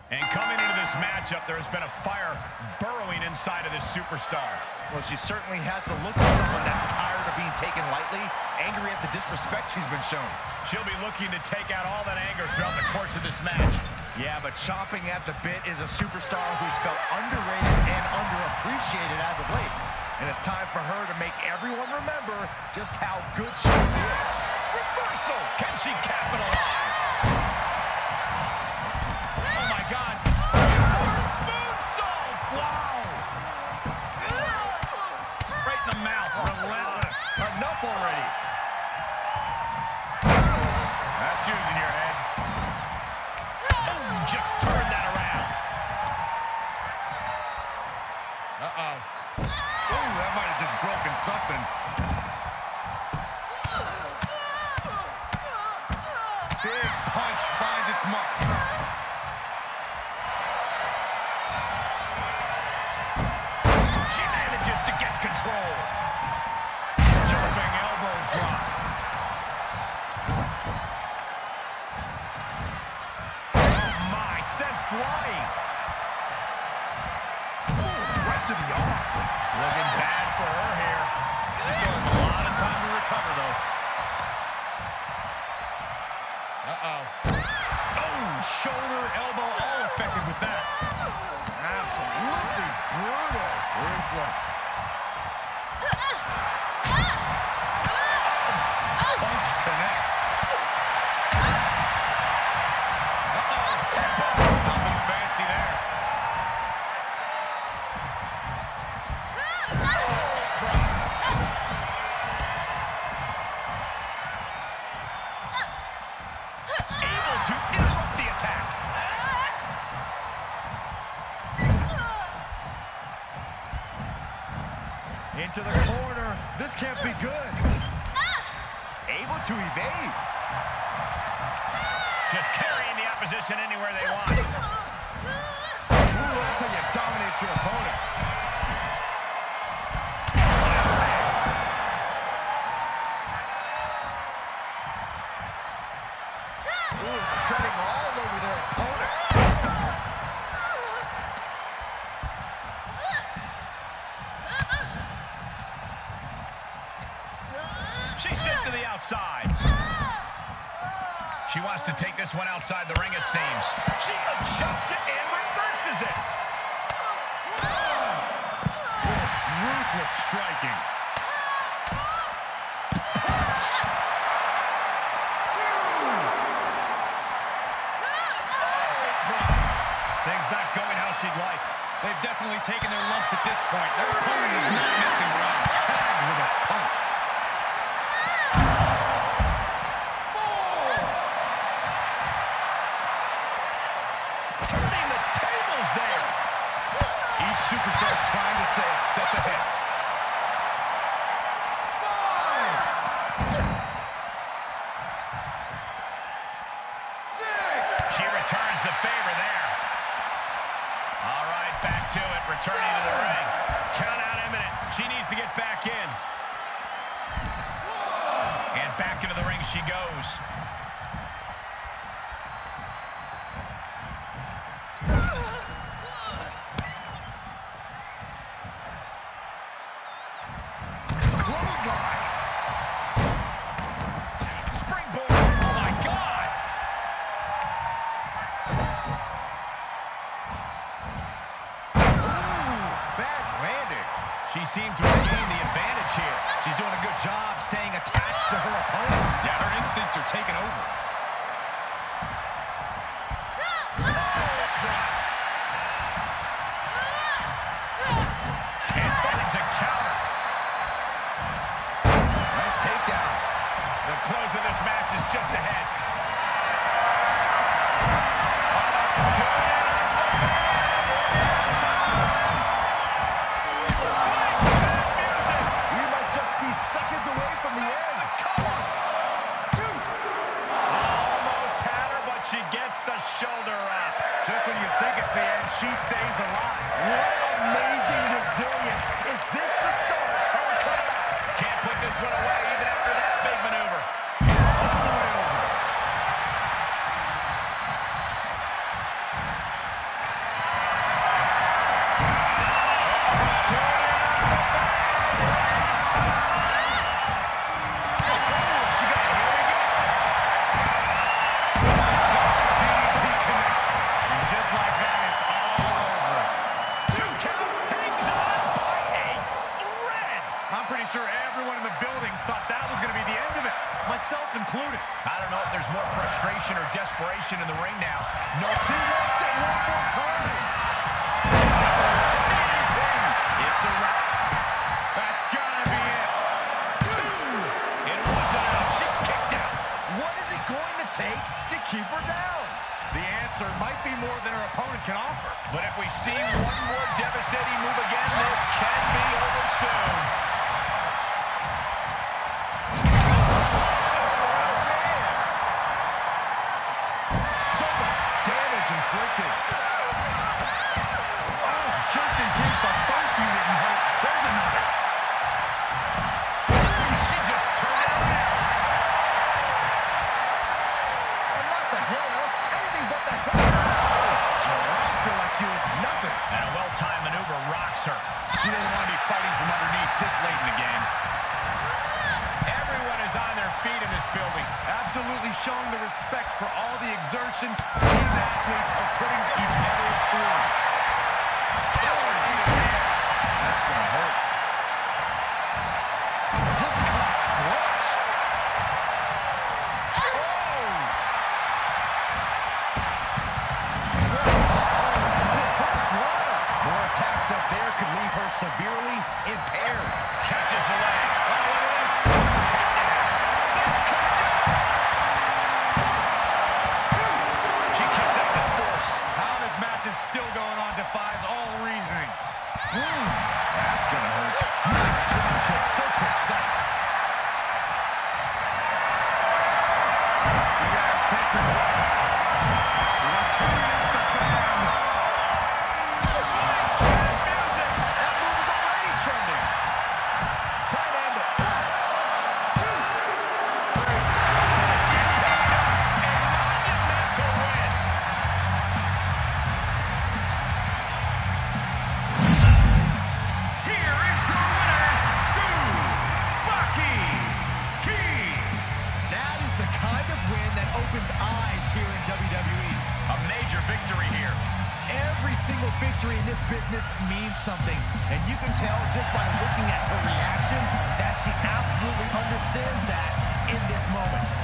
And coming into this matchup, there has been a fire burrowing inside of this superstar. Well, she certainly has the look of someone that's tired of being taken lightly, angry at the disrespect she's been shown. She'll be looking to take out all that anger throughout the course of this match. Yeah, but chomping at the bit is a superstar who's felt underrated and underappreciated as of late. And it's time for her to make everyone remember just how good she is. Reversal! Can she capitalize? Oh, my God. Moonsault! Wow! Right in the mouth. Relentless. Enough already. That's using your head. Oh, just turn that around. Uh-oh. Oh, that might have just broken something. Big punch finds its mark. She manages to get control. Jumping elbow drop. Oh, my. Sent flying. Ooh, right to the arm. Looking bad for her here. She still has a lot of time to recover, though. Uh-oh. Oh, shoulder, elbow, all affected with that. Absolutely brutal. Ruthless. Punch connects. Uh-oh. Nothing fancy there. Able to interrupt the attack. Into the corner. This can't be good. Able to evade. Just carrying the opposition anywhere they want. Ooh, that's how you dominate your opponent. Ooh, treading all over their opponent. She's sent to the outside. She wants to take this one outside the ring, it seems. She adjusts it and reverses it. It's ruthless striking. Punch. Things not going how she'd like. They've definitely taken their lumps at this point. Their opponent is not messing around. Tagged with a punch. Turning the tables there. Each superstar trying to stay a step ahead. 5, 6. She returns the favor there. All right, back to it, returning to the ring. Count out imminent. She needs to get back in. And back into the ring she goes. Clothesline. Springboard. Oh, my God. Bad landing. She seems to have gained the advantage here. She's doing a good job staying attached to her opponent. Yeah, her instincts are taking over. And finds a counter. Nice takedown. The close of this match is just ahead. We might just be seconds away from the end. Cover. 2. Almost had her, but she gets the shoulder up. Just when you think it's the end, she stays alive. What amazing resilience. Is this the start of her comeback? Can't put this one away even after that big maneuver. All the way over. position in the ring now. No, she wants it one more time. DDT. It's a wrap. That's gotta be it. 2. It wasn't enough. She kicked out. What is it going to take to keep her down? The answer might be more than her opponent can offer. But if we see one more devastating move again, this can be over soon. Inflicted. Oh, just in case the first few didn't hurt, there's another. She just turned it around. And not the hair, anything but the hair. Dropped her like she was nothing. And a well-timed maneuver rocks her. She doesn't want to be fighting from underneath this late in the game. Everyone is on their feet in this building. Absolutely showing the respect for all the exertion these athletes are putting each other through. That's going to hurt. Just got flush. Reverse ladder. More attacks up there could leave her severely impaired. Catches the leg. Oh, look at this. Is still going on, defies all reasoning. That's gonna hurt. Nice drop kick, so precise. You guys take the breaths. We're turning up the band. Switch music. That move is already trending. Try to end it. 2, 3. She picked up a monumental win. Here in WWE. A major victory here. Every single victory in this business means something, and you can tell just by looking at her reaction that she absolutely understands that in this moment.